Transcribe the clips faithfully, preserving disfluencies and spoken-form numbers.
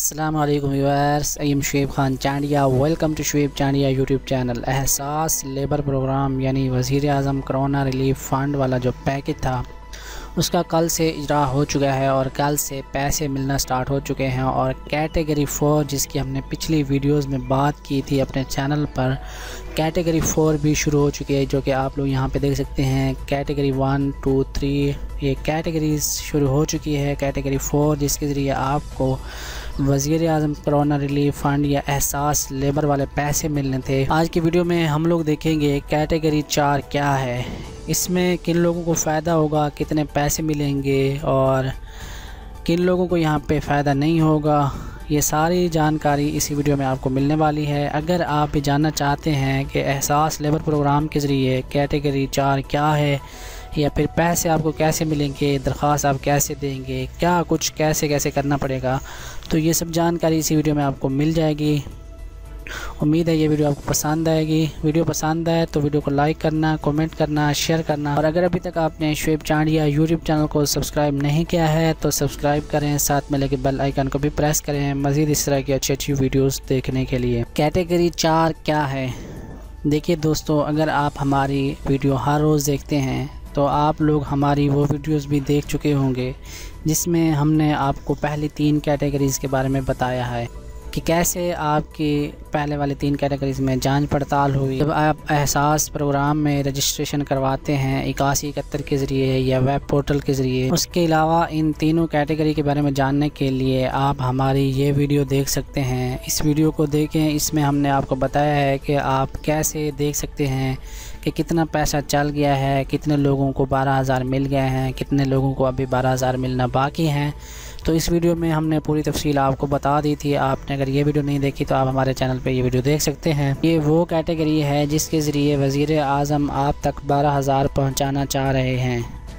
अस्सलाम वालेकुम viewers, I am Shoaib Khan Chandia. Welcome to Shoaib Chandia YouTube channel. Ehsaas Labour Programme यानी वज़ीर आज़म कोरोना रिलीफ फ़ंड वाला जो पैकेज था उसका कल से इजरा हो चुका है और कल से पैसे मिलना स्टार्ट हो चुके हैं। और कैटेगरी फ़ोर जिसकी हमने पिछली वीडियोस में बात की थी अपने चैनल पर, कैटेगरी फ़ोर भी शुरू हो चुकी है, जो कि आप लोग यहाँ पे देख सकते हैं। कैटेगरी वन टू थ्री ये कैटेगरीज शुरू हो चुकी है। कैटेगरी फ़ोर जिसके ज़रिए आपको वज़ीर आज़म कोरोना रिलीफ फ़ंड या एहसास लेबर वाले पैसे मिलने थे। आज की वीडियो में हम लोग देखेंगे कैटेगरी चार क्या है, इसमें किन लोगों को फ़ायदा होगा, कितने पैसे मिलेंगे और किन लोगों को यहाँ पे फ़ायदा नहीं होगा। ये सारी जानकारी इसी वीडियो में आपको मिलने वाली है। अगर आप भी जानना चाहते हैं कि एहसास लेबर प्रोग्राम के ज़रिए कैटेगरी चार क्या है या फिर पैसे आपको कैसे मिलेंगे, दरख्वास्त आप कैसे देंगे, क्या कुछ कैसे कैसे करना पड़ेगा, तो ये सब जानकारी इसी वीडियो में आपको मिल जाएगी। उम्मीद है ये वीडियो आपको पसंद आएगी। वीडियो पसंद आए तो वीडियो को लाइक करना, कमेंट करना, शेयर करना और अगर अभी तक आपने शुएब चांडिया यूट्यूब चैनल को सब्सक्राइब नहीं किया है तो सब्सक्राइब करें, साथ में लेके बेल आइकन को भी प्रेस करें मज़ीद इस तरह की अच्छी अच्छी वीडियोस देखने के लिए। कैटेगरी चार क्या है? देखिए दोस्तों, अगर आप हमारी वीडियो हर रोज़ देखते हैं तो आप लोग हमारी वो वीडियोस भी देख चुके होंगे जिसमें हमने आपको पहली तीन कैटेगरीज़ के बारे में बताया है कि कैसे आपकी पहले वाली तीन कैटेगरीज़ में जांच पड़ताल हुई। जब आप एहसास प्रोग्राम में रजिस्ट्रेशन करवाते हैं इक्यासी इकहत्तर के ज़रिए या वेब पोर्टल के ज़रिए, उसके अलावा इन तीनों कैटेगरी के बारे में जानने के लिए आप हमारी ये वीडियो देख सकते हैं। इस वीडियो को देखें, इसमें हमने आपको बताया है कि आप कैसे देख सकते हैं कि कितना पैसा चल गया है, कितने लोगों को बारह हज़ार मिल गए हैं, कितने लोगों को अभी बारह हज़ार मिलना बाकी हैं। तो इस वीडियो में हमने पूरी तफसील आपको बता दी थी। आपने अगर ये वीडियो नहीं देखी तो आप हमारे चैनल पे ये वीडियो देख सकते हैं। ये वो कैटेगरी है जिसके ज़रिए वज़ीर आज़म आप तक बारह हज़ार पहुँचाना चाह रहे हैं।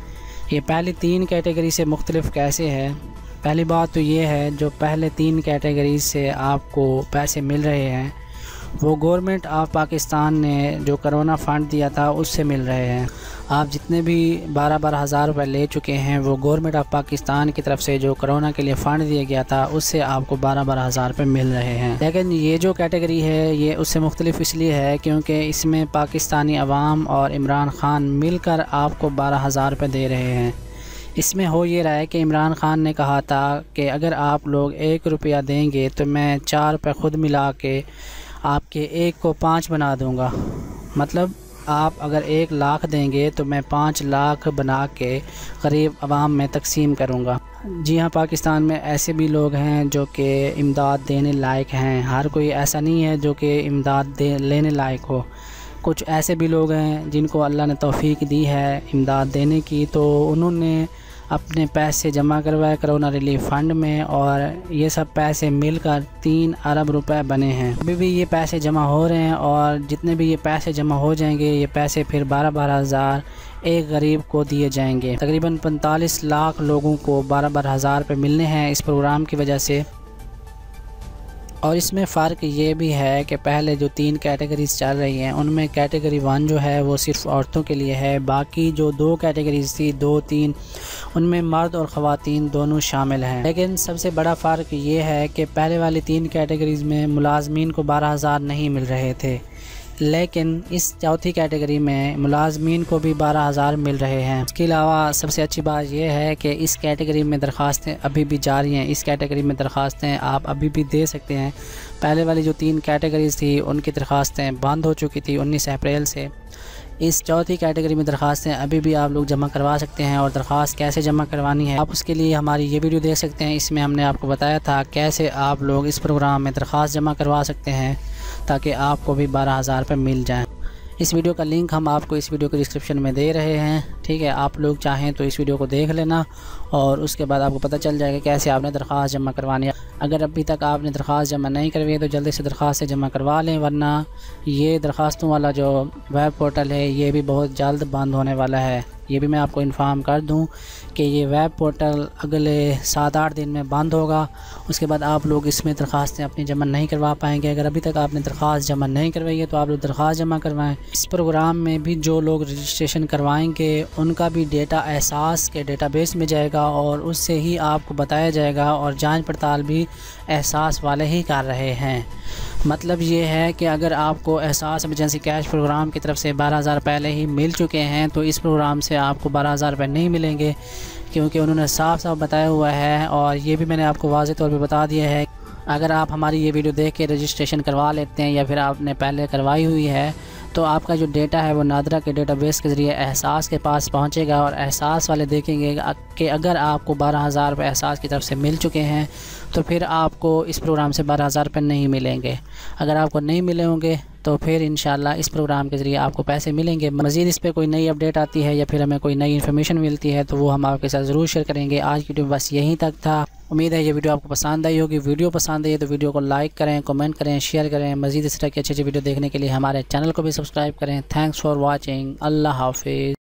ये पहली तीन कैटेगरी से मुख्तलिफ कैसे है? पहली बात तो ये है, जो पहले तीन कैटेगरी से आपको पैसे मिल रहे हैं वो गवर्नमेंट ऑफ पाकिस्तान ने जो कोरोना फ़ंड दिया था उससे मिल रहे हैं। आप जितने भी बारह बारह हज़ार रुपये ले चुके हैं वो गवर्नमेंट ऑफ पाकिस्तान की तरफ से जो कोरोना के लिए फ़ंड दिया गया था उससे आपको बारह बारह हज़ार रुपये मिल रहे हैं। लेकिन ये जो कैटेगरी है ये उससे मुख्तलिफ इसलिए है क्योंकि इसमें पाकिस्तानी अवाम और इमरान ख़ान मिलकर आपको बारह हज़ार रुपये दे रहे हैं। इसमें हो ये रहा है कि इमरान ख़ान ने कहा था कि अगर आप लोग एक रुपया देंगे तो मैं चार रुपये ख़ुद मिला के आपके एक को पाँच बना दूंगा। मतलब आप अगर एक लाख देंगे तो मैं पाँच लाख बना के गरीब आवाम में तकसीम करूंगा। जी हाँ, पाकिस्तान में ऐसे भी लोग हैं जो कि इमदाद देने लायक हैं। हर कोई ऐसा नहीं है जो कि इमदाद दे लेने लायक हो। कुछ ऐसे भी लोग हैं जिनको अल्लाह ने तौफीक दी है इमदाद देने की, तो उन्होंने अपने पैसे जमा करवाए कोरोना रिलीफ फ़ंड में और ये सब पैसे मिलकर तीन अरब रुपए बने हैं। अभी भी ये पैसे जमा हो रहे हैं और जितने भी ये पैसे जमा हो जाएंगे ये पैसे फिर बारह बारह हज़ार एक गरीब को दिए जाएंगे। तकरीबन पैंतालीस लाख लोगों को बारह बारह हज़ार रुपये मिलने हैं इस प्रोग्राम की वजह से। और इसमें फ़र्क ये भी है कि पहले जो तीन कैटेगरीज़ चल रही हैं उनमें कैटेगरी वन जो है वो सिर्फ़ औरतों के लिए है। बाकी जो दो कैटेगरीज़ थी, दो तीन, उनमें मर्द और ख़वातीन दोनों शामिल हैं। लेकिन सबसे बड़ा फ़र्क ये है कि पहले वाली तीन कैटेगरीज़ में मुलाजमीन को बारह हज़ार नहीं मिल रहे थे, लेकिन इस चौथी कैटेगरी में मुलाजमीन को भी बारह हज़ार मिल रहे हैं। इसके अलावा सबसे अच्छी बात यह है कि इस कैटेगरी में दरख्वास्तें अभी भी जारी हैं। इस कैटेगरी में दरख्वास्तें आप अभी भी दे सकते हैं। पहले वाली जो तीन कैटेगरीज थी उनकी दरख्वास्तें बंद हो चुकी थी उन्नीस अप्रैल से। इस चौथी कैटेगरी में दरख्वास्तें अभी भी आप लोग जमा करवा सकते हैं। और दरख्वास्त कैसे जमा करवानी है आप उसके लिए हमारी ये वीडियो देख सकते हैं। इसमें हमने आपको बताया था कैसे आप लोग इस प्रोग्राम में दरख्वास्त जमा करवा सकते हैं ताकि आपको भी बारह हज़ार रुपये मिल जाएँ। इस वीडियो का लिंक हम आपको इस वीडियो के डिस्क्रिप्शन में दे रहे हैं, ठीक है। आप लोग चाहें तो इस वीडियो को देख लेना और उसके बाद आपको पता चल जाएगा कैसे आपने दरख्वास्त जमा करवानी है। अगर अभी तक आपने दरख्वास्त जमा नहीं करवाई है तो जल्दी से दरख्वास्त जमा करवा लें, वरना ये दरख्वास्तों वाला जो वेब पोर्टल है ये भी बहुत जल्द बंद होने वाला है। ये भी मैं आपको इन्फॉर्म कर दूं कि ये वेब पोर्टल अगले सात आठ दिन में बंद होगा। उसके बाद आप लोग इसमें दरख्वास्तें अपनी जमा नहीं करवा पाएंगे। अगर अभी तक आपने दरख्वास्त जमा नहीं करवाई है तो आप लोग दरख्वास्त जमा करवाएं। इस प्रोग्राम में भी जो लोग रजिस्ट्रेशन करवाएंगे उनका भी डेटा एहसास के डेटाबेस में जाएगा होगा और उससे ही आपको बताया जाएगा, और जांच पड़ताल भी एहसास वाले ही कर रहे हैं। मतलब ये है कि अगर आपको एहसास इमरजेंसी कैश प्रोग्राम की तरफ से बारह हज़ार पहले ही मिल चुके हैं तो इस प्रोग्राम से आपको बारह हज़ार रुपये नहीं मिलेंगे, क्योंकि उन्होंने साफ साफ बताया हुआ है। और ये भी मैंने आपको वाज़ेह तौर पे बता दिया है, अगर आप हमारी ये वीडियो देख के रजिस्ट्रेशन करवा लेते हैं या फिर आपने पहले करवाई हुई है तो आपका जो डेटा है वो नादरा के डेटाबेस के ज़रिए एहसास के पास पहुंचेगा, और एहसास वाले देखेंगे कि अगर आपको बारह हज़ार रुपये एहसास की तरफ से मिल चुके हैं तो फिर आपको इस प्रोग्राम से बारह हज़ार रुपये नहीं मिलेंगे। अगर आपको नहीं मिले होंगे तो फिर इंशाल्लाह इस प्रोग्राम के ज़रिए आपको पैसे मिलेंगे। मज़ीद इस पर कोई नई अपडेट आती है या फिर हमें कोई नई इन्फॉर्मेशन मिलती है तो वो हम आपके साथ ज़रूर शेयर करेंगे। आज की वीडियो बस यहीं तक था। उम्मीद है ये वीडियो आपको पसंद आई होगी। वीडियो पसंद आई तो वीडियो को लाइक करें, कमेंट करें, शेयर करें। मज़ीद इस तरह की अच्छी अच्छी वीडियो देखने के लिए हमारे चैनल को भी सब्सक्राइब करें। Thanks for watching. अल्लाह हाफिज़।